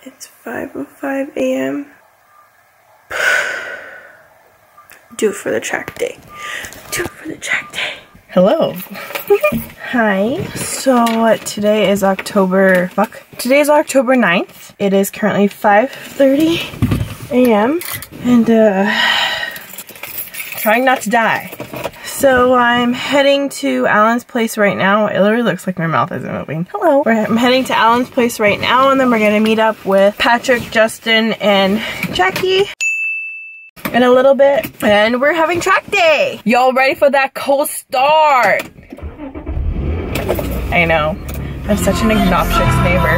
It's 5:05 a.m. Do it for the track day. Do it for the track day. Hello. Hi. So today is October 9th. It is currently 5:30 a.m. and trying not to die. So I'm heading to Alan's place right now. It literally looks like my mouth isn't moving. Hello. I'm heading to Alan's place right now, and then we're gonna meet up with Patrick, Justin, and Jackie in a little bit. And we're having track day. Y'all ready for that cold start? I know. I'm such an obnoxious neighbor.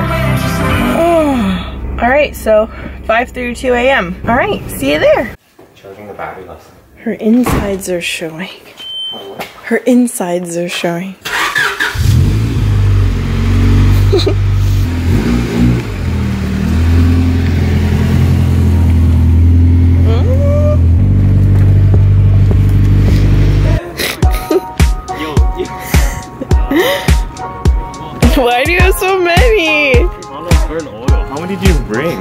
All right, so 5:32 a.m. All right, see you there. Charging the battery less. Her insides are showing. Her insides are showing. Why do you have so many? How many did you bring?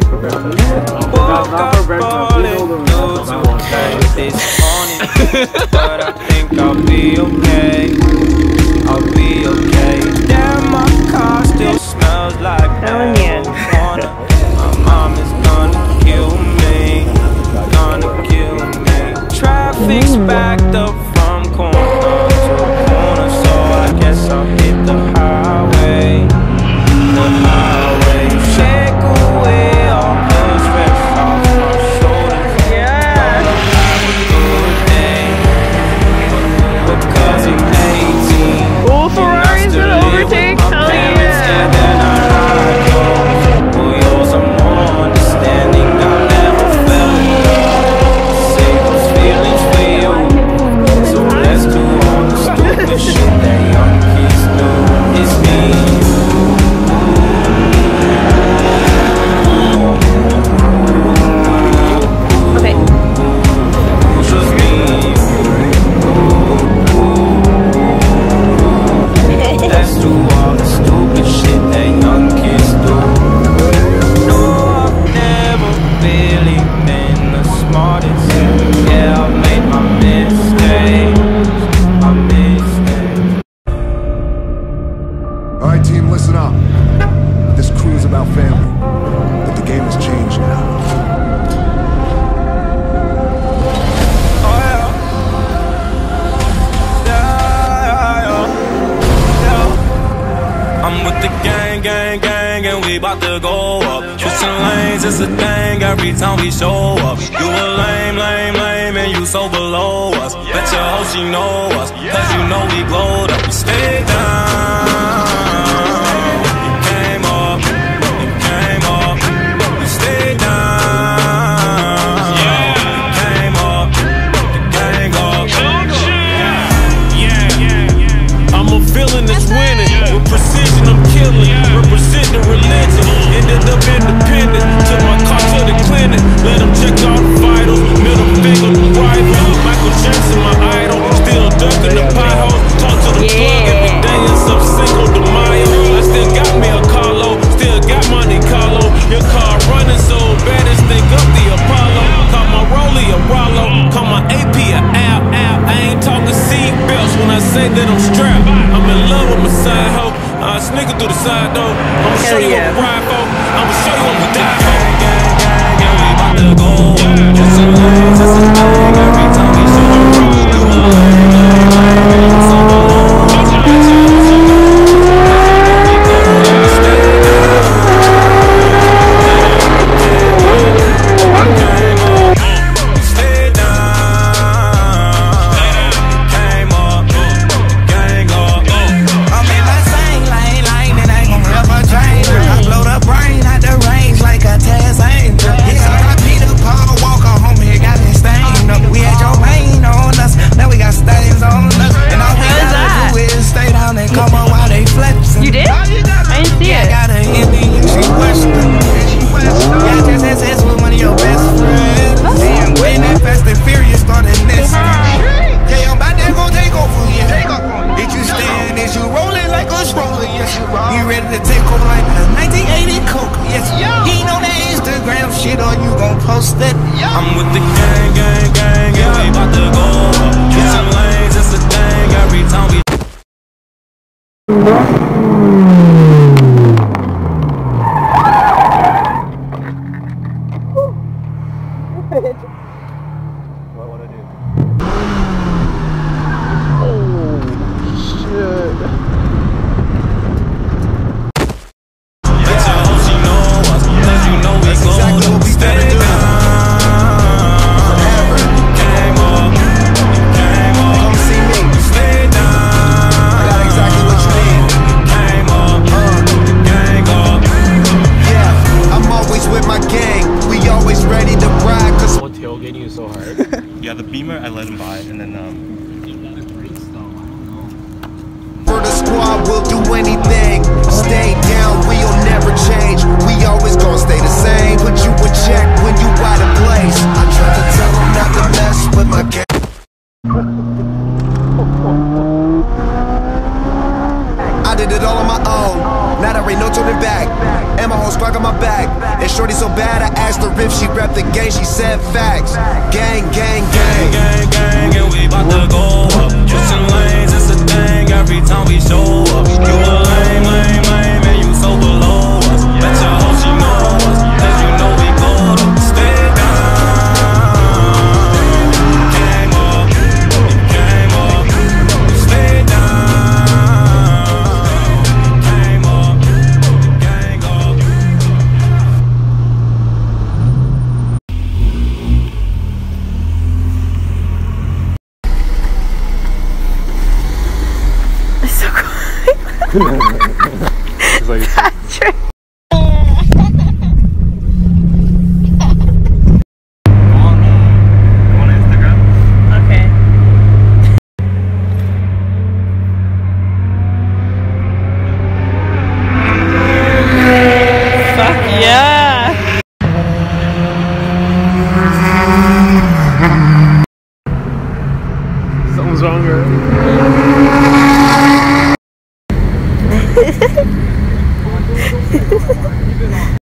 But I think I'll be okay. I'll be okay. Damn, my car still smells like marijuana. My mom is gonna kill me. Gonna kill me. Traffic's backed up from corner to corner, so I guess I'll hit the highway. The highway. Shake away all the stress off my shoulders. Oh, Ferrari's gonna overtake. Hell yeah. It's a thing every time we show up. You a lame, and you so below us. Bet your hoe she know us, cause you know we glowed up. We stayed down, you came up, we stayed down, you came up, the gang up. I'm a villain that's winning, with precision I'm killing, represent the religion, ended up independent. Took my car to the clinic, let them check all the vitals. Middle finger to rival, Michael Jackson my idol. Still ducking the potholes, talk to the plug every day in some Cinco de Mayo. I still got me a Carlo, still got Monte Carlo. Your car running so bad, it's think up the Apollo. Call my Rollie a Rollo, call my AP a Al. I ain't talking seat belts when I say that I'm strapped. I'm in love with my side hoe. I sneak it through the side door. I'ma show you what we ride for. I'ma show you what we die for. We about to go up. Just a lane, just a thing every time we show up. You a lame, you so below us. Bet your hoe she know us, we glowed up. We stayed down, we came up. We stayed down, came up, gang up. I'm in my same lane, it ain't gon' ever change. I blow the brain out the range like a Taz Angel. Yeah, I got Peter Paul Walker, homie, got me staying. He ready to take over like 1980 Coke. Yes, he ain't on that Instagram shit or you gon' post it. I'm with the gang, yeah, we bout to go up. Switching lanes, it's a thing every time we. Tailgating is so hard. Yeah, the Beamer, I let him buy it, and then for the squad, we'll do anything. Stay down, we'll never change. We always gonna stay the same. Put you in check when you out of place. I try to tell them not to mess with my game. I did it all on my own. Now there ain't no turning back. And my whole squad got my back. And shorty so bad, I asked her if she rep the gang. She said facts. Gang, gang, gang. Gang, gang, and we bout to go up. Switching lanes, it's a thing every time we show up. You a lame, lame, lame, and you so below us. Bet your hoe she know us, cause you know we go to stay down. Came up, stay down. Came up, gang up. It's so cool. It's like Patrick. on Instagram. Okay. Fuck yeah. something's wrong here.